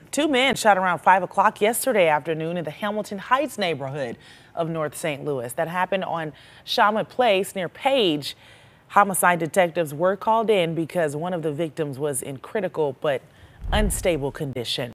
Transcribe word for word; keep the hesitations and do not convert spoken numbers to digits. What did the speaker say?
Two men shot around five o'clock yesterday afternoon in the Hamilton Heights neighborhood of North Saint Louis. That happened on Shaman Place near Page. Homicide detectives were called in because one of the victims was in critical but unstable condition.